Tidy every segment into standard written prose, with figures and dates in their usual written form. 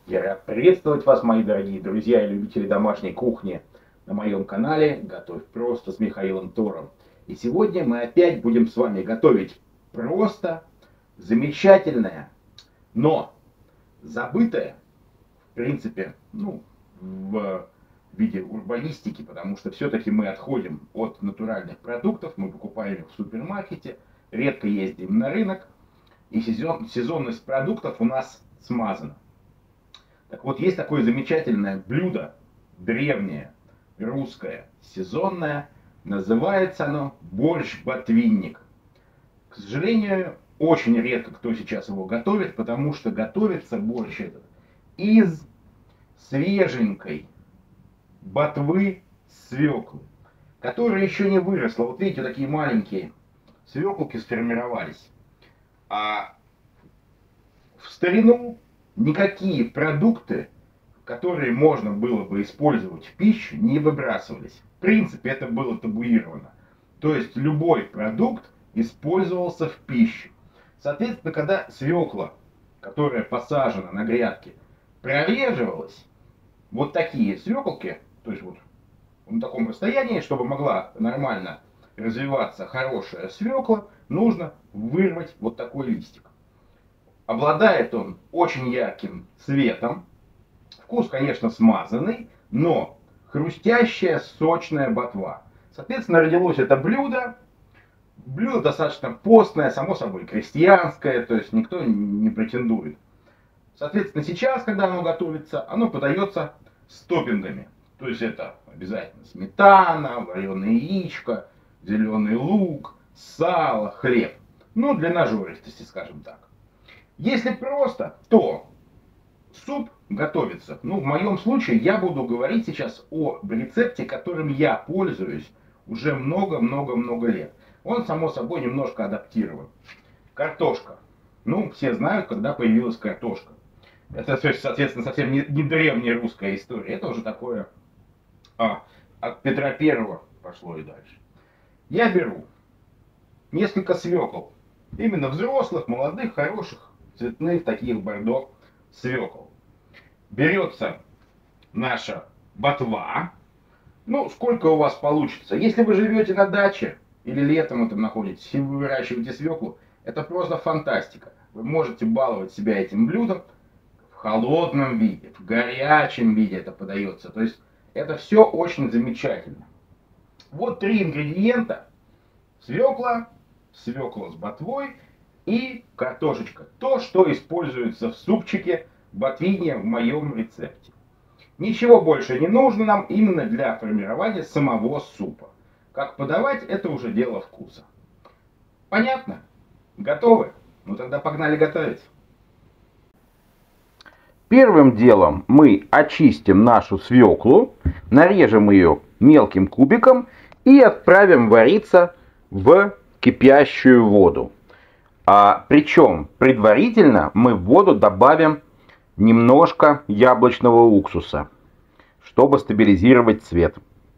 Я рад приветствовать вас, мои дорогие друзья и любители домашней кухни, на моем канале «Готовь просто» с Михаилом Тором. И сегодня мы опять будем с вами готовить просто, замечательное, но забытое, в принципе, в виде урбанистики, потому что все-таки мы отходим от натуральных продуктов, мы покупаем их в супермаркете, редко ездим на рынок, и сезонность продуктов у нас смазана. Так вот, есть такое замечательное блюдо, древнее, русское, сезонное, называется оно борщ-ботвинник. К сожалению, очень редко кто сейчас его готовит, потому что готовится борщ этот из свеженькой ботвы свеклы, которая еще не выросла. Вот видите, такие маленькие свеклки сформировались. А в старину никакие продукты, которые можно было бы использовать в пищу, не выбрасывались. В принципе, это было табуировано. То есть любой продукт использовался в пищу. Соответственно, когда свекла, которая посажена на грядке, прореживалась, вот такие свеклки, то есть вот на таком расстоянии, чтобы могла нормально развиваться хорошая свекла, нужно вырвать вот такой листик. Обладает он очень ярким цветом, вкус, конечно, смазанный, но хрустящая, сочная ботва. Соответственно, родилось это блюдо. Блюдо достаточно постное, само собой, крестьянское, то есть никто не претендует. Соответственно, сейчас, когда оно готовится, оно подается с топпингами. То есть это обязательно сметана, вареное яичко, зеленый лук, сало, хлеб. Ну, для нажористости, скажем так. Если просто, то суп готовится. Ну, в моем случае я буду говорить сейчас о рецепте, которым я пользуюсь уже много-много-много лет. Он, само собой, немножко адаптирован. Картошка. Ну, все знают, когда появилась картошка. Это, соответственно, совсем не древняя русская история. Это уже такое от Петра Первого пошло и дальше. Я беру несколько свекол. Именно взрослых, молодых, хороших, цветных, таких бордо свекол. Берется наша ботва. Ну, сколько у вас получится. Если вы живете на даче или летом вы там находитесь, и вы выращиваете свеклу, это просто фантастика. Вы можете баловать себя этим блюдом в холодном виде, в горячем виде это подается. То есть это все очень замечательно. Вот 3 ингредиента. Свекла, свекла с ботвой и картошечка. То, что используется в супчике ботвинья в моем рецепте. Ничего больше не нужно нам именно для формирования самого супа. Как подавать, это уже дело вкуса. Понятно? Готовы? Ну тогда погнали готовить. Первым делом мы очистим нашу свеклу, нарежем ее мелким кубиком и отправим вариться в кипящую воду. Причем предварительно мы в воду добавим немножко яблочного уксуса, чтобы стабилизировать цвет.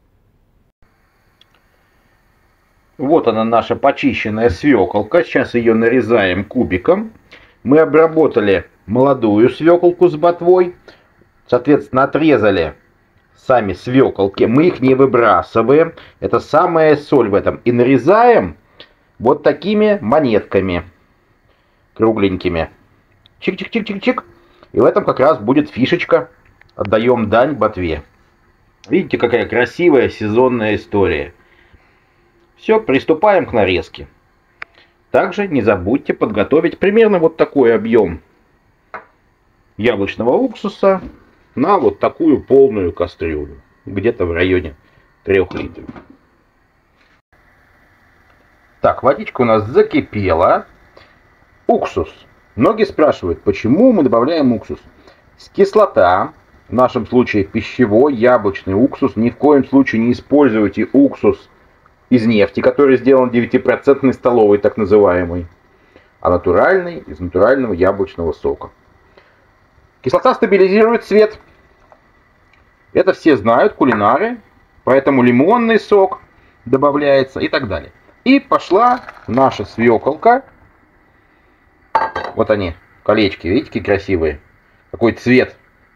Вот она, наша почищенная свеколка. Сейчас ее нарезаем кубиком. Мы обработали молодую свеколку с ботвой. Соответственно, отрезали сами свеколки. Мы их не выбрасываем. Это самая соль в этом. И нарезаем вот такими монетками кругленькими. Чик-чик-чик-чик-чик. И в этом как раз будет фишечка. Отдаем дань ботве. Видите, какая красивая сезонная история. Все, приступаем к нарезке. Также не забудьте подготовить примерно вот такой объем яблочного уксуса на вот такую полную кастрюлю. Где-то в районе 3 литров. Так, водичка у нас закипела. Уксус. Многие спрашивают, почему мы добавляем уксус. Кислота, в нашем случае пищевой, яблочный уксус. Ни в коем случае не используйте уксус из нефти, который сделан 9% столовой, так называемый, а натуральный, из натурального яблочного сока. Кислота стабилизирует цвет. Это все знают, кулинары, поэтому лимонный сок добавляется и так далее. И пошла наша свеколка. Вот они, колечки, видите, какие красивые. Какой цвет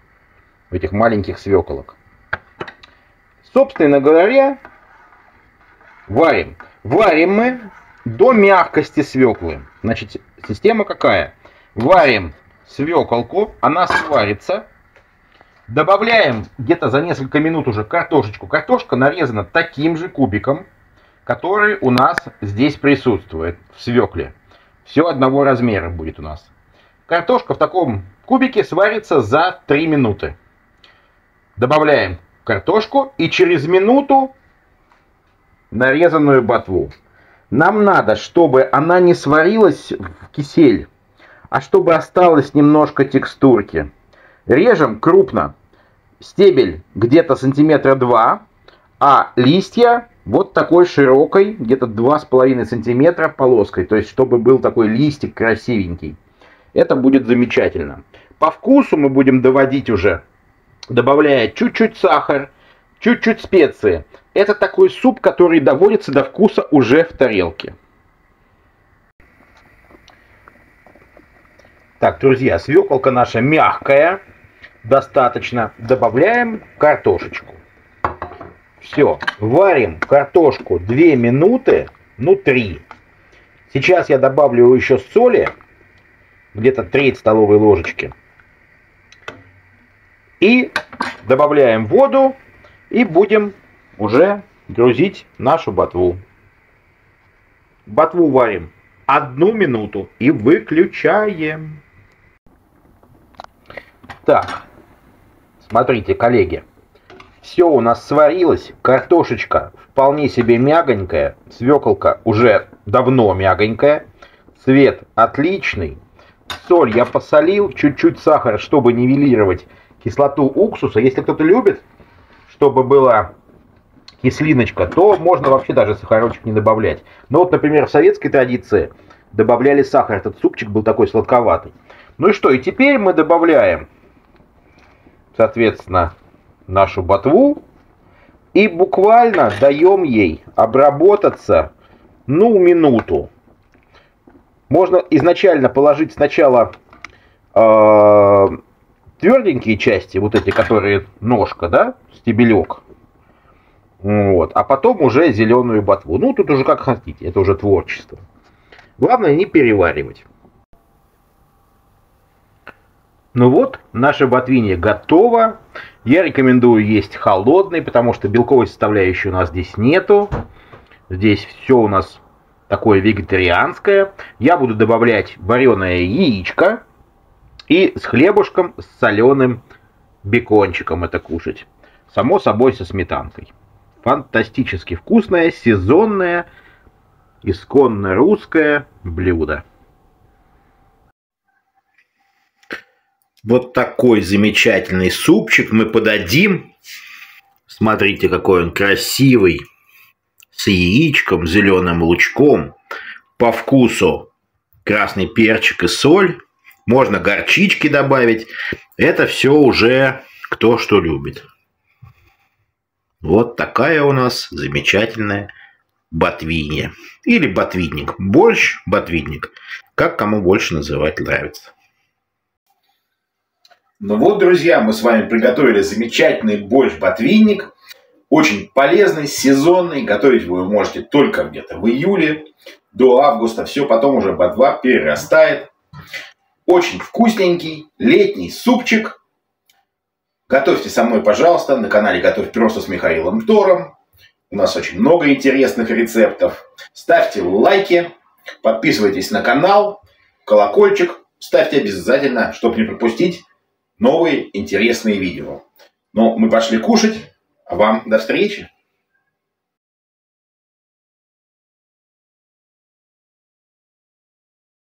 этих маленьких свеколок. Собственно говоря, варим. Варим мы до мягкости свеклы. Значит, система какая? Варим свеколку, она сварится. Добавляем где-то за несколько минут уже картошечку. Картошка нарезана таким же кубиком, который у нас здесь присутствует в свекле. Все одного размера будет у нас. Картошка в таком кубике сварится за 3 минуты. Добавляем картошку и через минуту нарезанную ботву. Нам надо, чтобы она не сварилась в кисель, а чтобы осталось немножко текстурки. Режем крупно. Стебель где-то сантиметра 2, а листья вот такой широкой, где-то 2,5 сантиметра полоской. То есть, чтобы был такой листик красивенький. Это будет замечательно. По вкусу мы будем доводить уже, добавляя чуть-чуть сахар, чуть-чуть специи. Это такой суп, который доводится до вкуса уже в тарелке. Так, друзья, свеколка наша мягкая. Достаточно. Добавляем картошечку. Все. Варим картошку 2 минуты, ну 3. Сейчас я добавлю еще соли. Где-то 1/3 столовой ложечки. И добавляем воду. И будем уже грузить нашу ботву. Ботву варим 1 минуту и выключаем. Так, смотрите, коллеги, все у нас сварилось, картошечка вполне себе мягонькая, свеколка уже давно мягонькая, цвет отличный, соль я посолил, чуть-чуть сахара, чтобы нивелировать кислоту уксуса. Если кто-то любит, чтобы была кислиночка, то можно вообще даже сахарочек не добавлять. Но вот, например, в советской традиции добавляли сахар, этот супчик был такой сладковатый. Ну и что, и теперь мы добавляем, соответственно, нашу ботву и буквально даем ей обработаться, ну, минуту. Можно изначально положить сначала тверденькие части, вот эти, которые ножка, да, стебелек, вот, а потом уже зеленую ботву. Ну, тут уже как хотите, это уже творчество. Главное не переваривать. Ну вот, наша ботвинья готова. Я рекомендую есть холодной, потому что белковой составляющей у нас здесь нету. Здесь все у нас такое вегетарианское. Я буду добавлять вареное яичко и с хлебушком, с соленым бекончиком это кушать. Само собой со сметанкой. Фантастически вкусное, сезонное, исконно русское блюдо. Вот такой замечательный супчик мы подадим. Смотрите, какой он красивый. С яичком, зеленым лучком. По вкусу красный перчик и соль. Можно горчички добавить. Это все уже кто что любит. Вот такая у нас замечательная ботвинья. Или ботвинник. Борщ, ботвинник. Как кому больше называть нравится. Ну вот, друзья, мы с вами приготовили замечательный борщ-ботвинник. Очень полезный, сезонный. Готовить вы его можете только где-то в июле. До августа все, потом уже ботва перерастает. Очень вкусненький летний супчик. Готовьте со мной, пожалуйста, на канале «Готовь просто» с Михаилом Тором. У нас очень много интересных рецептов. Ставьте лайки, подписывайтесь на канал, колокольчик ставьте обязательно, чтобы не пропустить новые интересные видео. Но мы пошли кушать, а вам до встречи.